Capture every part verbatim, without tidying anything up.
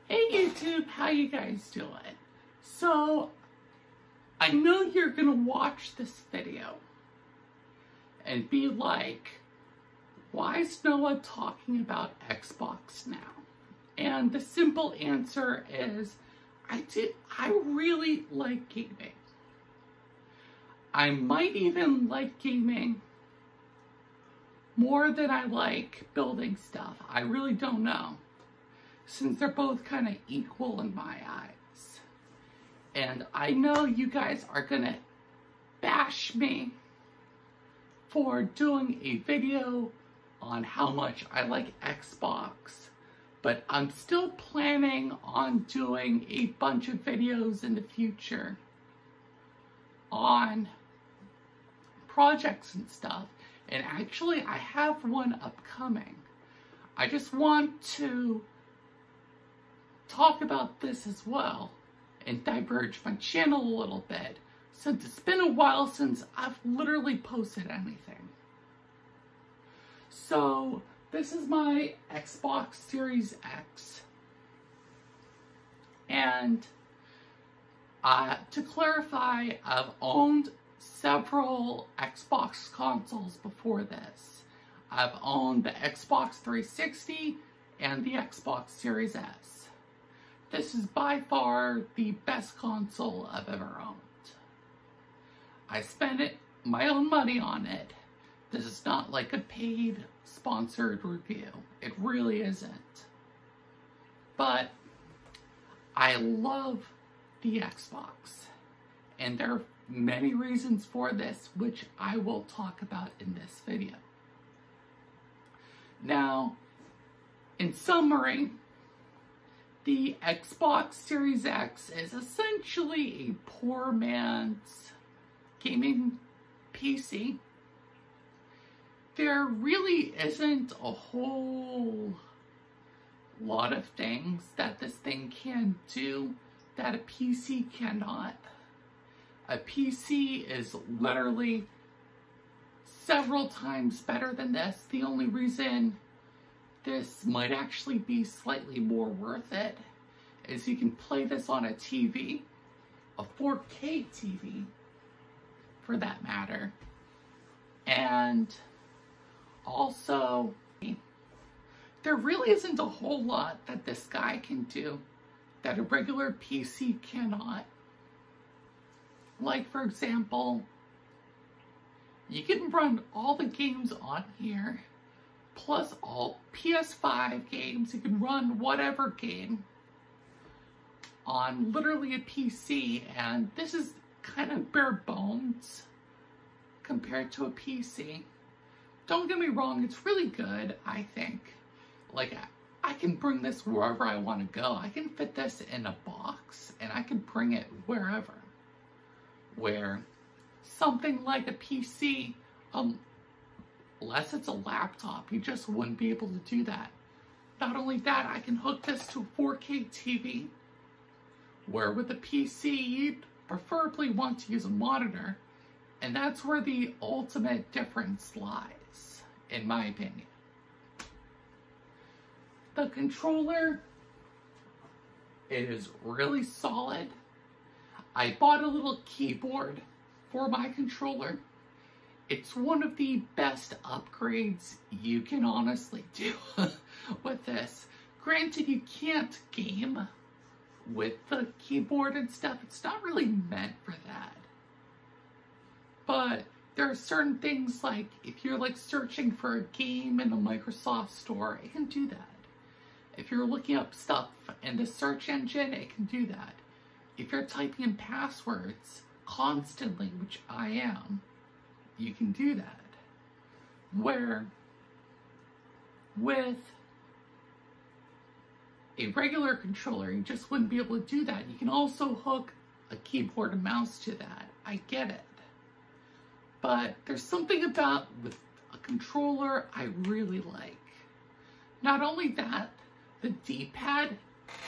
Hey YouTube, how you guys doing? So, I know you're gonna watch this video and be like, why is Noah talking about Xbox now? And the simple answer is, I do, I really like gaming. I might even like gaming more than I like building stuff. I really don't know, since they're both kind of equal in my eyes. And I know you guys are gonna bash me for doing a video on how much I like Xbox, but I'm still planning on doing a bunch of videos in the future on projects and stuff. And actually, I have one upcoming. I just want to talk about this as well and diverge my channel a little bit, since it's been a while since I've literally posted anything. So this is my Xbox Series X, and uh, to clarify, I've owned several Xbox consoles before this. I've owned the Xbox three sixty and the Xbox Series S. This is by far the best console I've ever owned. I spent it, my own money on it. This is not like a paid, sponsored review. It really isn't. But I love the Xbox. And there are many reasons for this, which I will talk about in this video. Now, in summary, the Xbox Series X is essentially a poor man's gaming P C. There really isn't a whole lot of things that this thing can do that a P C cannot. A P C is literally several times better than this. The only reason this might actually be slightly more worth it is you can play this on a T V, a four K T V for that matter. And also, there really isn't a whole lot that this guy can do that a regular P C cannot. Like, for example, you can run all the games on here, plus all P S five games. You can run whatever game on literally a P C, and this is kind of bare bones compared to a P C. Don't get me wrong, it's really good, I think. Like, I, I can bring this wherever I want to go. I can fit this in a box, and I can bring it wherever. Where something like a P C, um, unless it's a laptop, you just wouldn't be able to do that. Not only that, I can hook this to a four K T V, where with a P C, you'd preferably want to use a monitor, and that's where the ultimate difference lies, in my opinion. The controller is really solid. I bought a little keyboard for my controller. It's one of the best upgrades you can honestly do with this. Granted, you can't game with the keyboard and stuff. It's not really meant for that. But there are certain things, like if you're like searching for a game in the Microsoft Store, it can do that. If you're looking up stuff in the search engine, it can do that. If you're typing in passwords constantly, which I am, you can do that. Where with a regular controller, you just wouldn't be able to do that. You can also hook a keyboard and mouse to that. I get it. But there's something about with a controller I really like. Not only that, the D-pad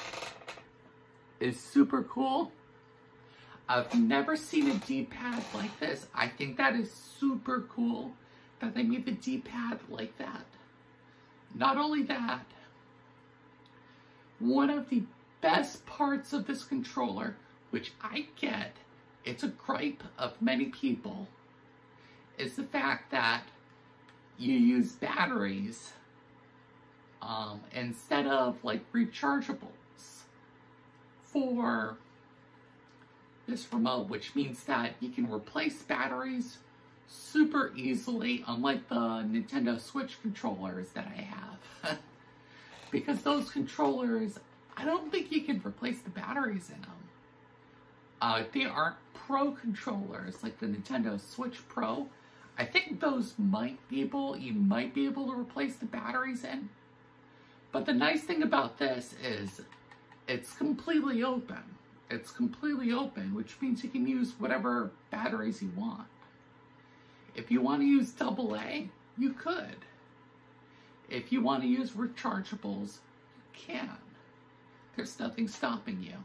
is super cool. I've never seen a D-pad like this. I think that is super cool that they made the D-pad like that. Not only that, one of the best parts of this controller, which I get, it's a gripe of many people, is the fact that you use batteries um, instead of like rechargeables for this remote, which means that you can replace batteries super easily, unlike the Nintendo Switch controllers that I have. Because those controllers, I don't think you can replace the batteries in them. Uh, they aren't Pro controllers like the Nintendo Switch Pro. I think those might be able, you might be able to replace the batteries in. But the nice thing about this is it's completely open. It's completely open, which means you can use whatever batteries you want. If you want to use double A, you could. If you want to use rechargeables, you can. There's nothing stopping you.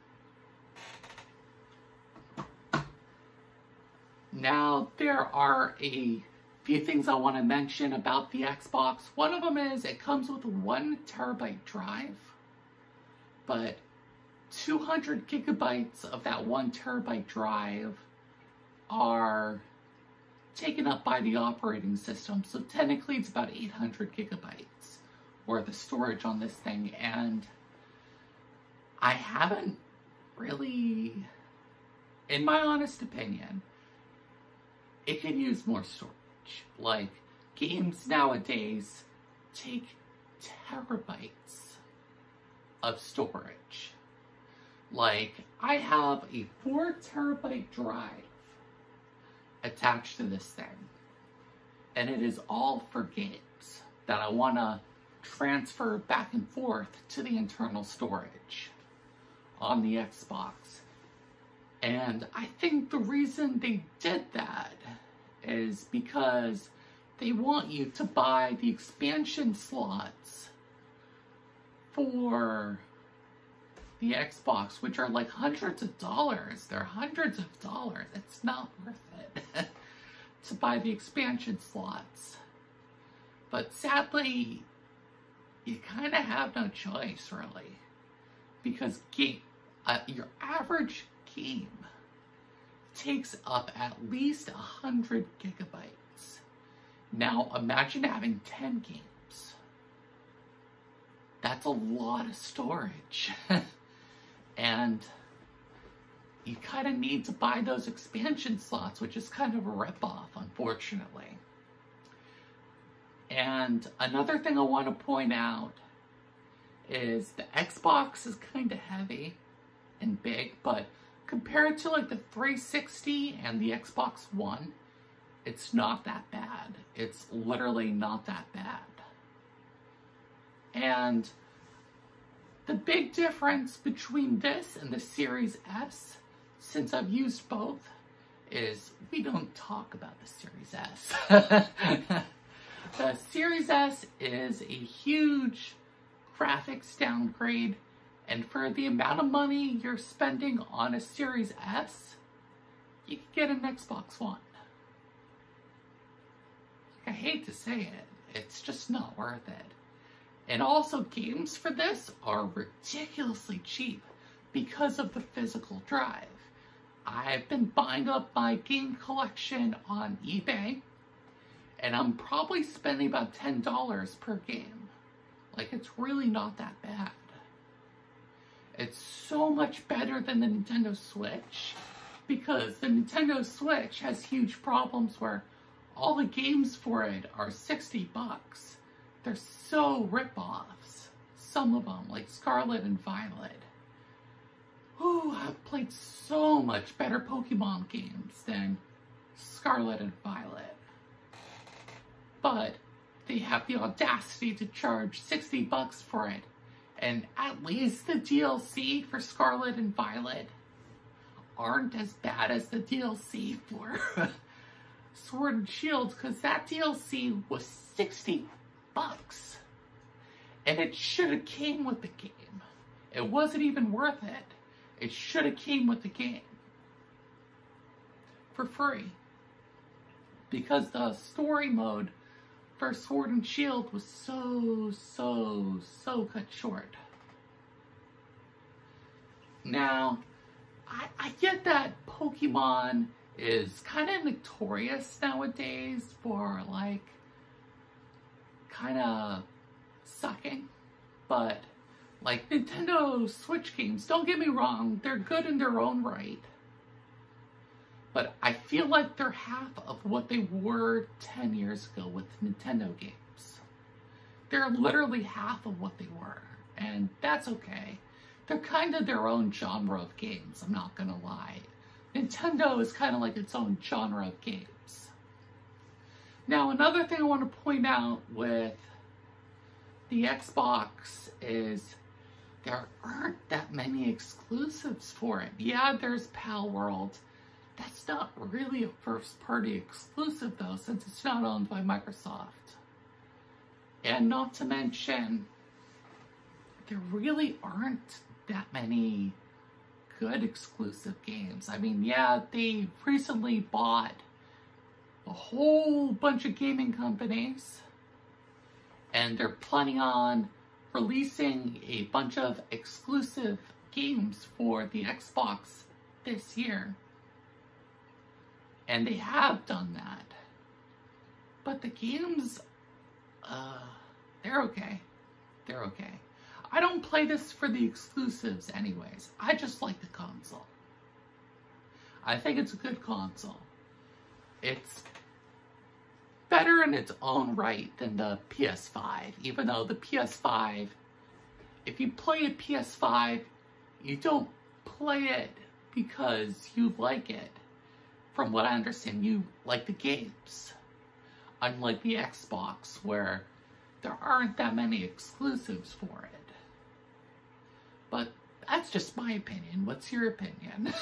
Now, there are a few things I want to mention about the Xbox. One of them is it comes with a one terabyte drive, but two hundred gigabytes of that one terabyte drive are taken up by the operating system. So technically it's about eight hundred gigabytes worth of storage on this thing. And I haven't really, in my honest opinion, it can use more storage. Like, games nowadays take terabytes of storage. Like, I have a four terabyte drive attached to this thing, and it is all for games that I want to transfer back and forth to the internal storage on the Xbox. And I think the reason they did that is because they want you to buy the expansion slots for the Xbox, which are like hundreds of dollars. They're hundreds of dollars. It's not worth it to buy the expansion slots. But sadly, you kind of have no choice, really. Because game, uh, your average game takes up at least one hundred gigabytes. Now, imagine having ten games. That's a lot of storage. And you kind of need to buy those expansion slots, which is kind of a ripoff, unfortunately. And another thing I want to point out is the Xbox is kind of heavy and big, but compared to like the three sixty and the Xbox One, it's not that bad. It's literally not that bad. And the big difference between this and the Series S, since I've used both, is we don't talk about the Series S. The Series S is a huge graphics downgrade, and for the amount of money you're spending on a Series S, you can get an Xbox One. I hate to say it, it's just not worth it. And also, games for this are ridiculously cheap because of the physical drive. I've been buying up my game collection on eBay, and I'm probably spending about ten dollars per game. Like, it's really not that bad. It's so much better than the Nintendo Switch, because the Nintendo Switch has huge problems where all the games for it are sixty bucks. They're so rip-offs. Some of them, like Scarlet and Violet. Ooh, I've played so much better Pokemon games than Scarlet and Violet. But they have the audacity to charge sixty bucks for it. And at least the D L C for Scarlet and Violet aren't as bad as the D L C for Sword and Shield, because that D L C was sixty bucks. And it should have came with the game. It wasn't even worth it. It should have came with the game. For free. Because the story mode for Sword and Shield was so, so, so cut short. Now, I, I get that Pokemon is kind of notorious nowadays for, like, kind of sucking, but, like, Nintendo Switch games, don't get me wrong, they're good in their own right, but I feel like they're half of what they were ten years ago with Nintendo games. They're literally half of what they were, and that's okay. They're kind of their own genre of games, I'm not gonna lie. Nintendo is kind of like its own genre of games. Now, another thing I want to point out with the Xbox is there aren't that many exclusives for it. Yeah, there's Pal World. That's not really a first-party exclusive, though, since it's not owned by Microsoft. And not to mention, there really aren't that many good exclusive games. I mean, yeah, they recently bought a whole bunch of gaming companies, and they're planning on releasing a bunch of exclusive games for the Xbox this year. And they have done that. But the games, uh, they're okay. They're okay. I don't play this for the exclusives anyways. I just like the console. I think it's a good console. It's better in its own right than the P S five, even though the P S five, if you play a P S five, you don't play it because you like it. From what I understand, you like the games. Unlike the Xbox, where there aren't that many exclusives for it. But that's just my opinion. What's your opinion?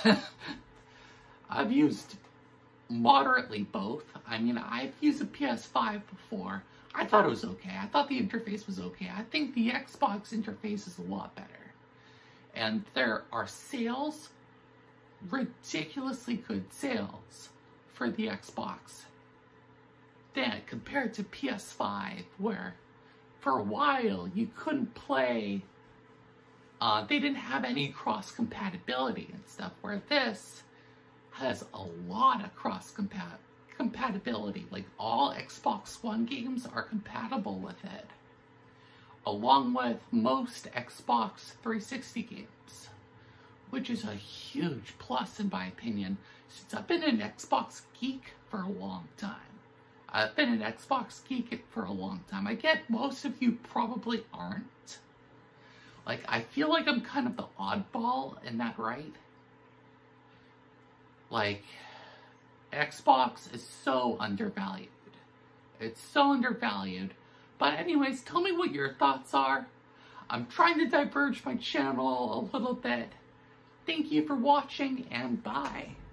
I've used moderately both. I mean, I've used a P S five before. I thought it was okay. I thought the interface was okay. I think the Xbox interface is a lot better. And there are sales, ridiculously good sales for the Xbox. Then compared to P S five, where for a while you couldn't play, uh, they didn't have any cross compatibility and stuff, where this has a lot of cross compat compatibility. Like, all Xbox One games are compatible with it, along with most Xbox three sixty games, which is a huge plus in my opinion, since I've been an Xbox geek for a long time. I've been an Xbox geek for a long time. I get most of you probably aren't. Like, I feel like I'm kind of the oddball in that, right? Like, Xbox is so undervalued. It's so undervalued. But anyways, tell me what your thoughts are. I'm trying to diverge my channel a little bit. Thank you for watching, and bye.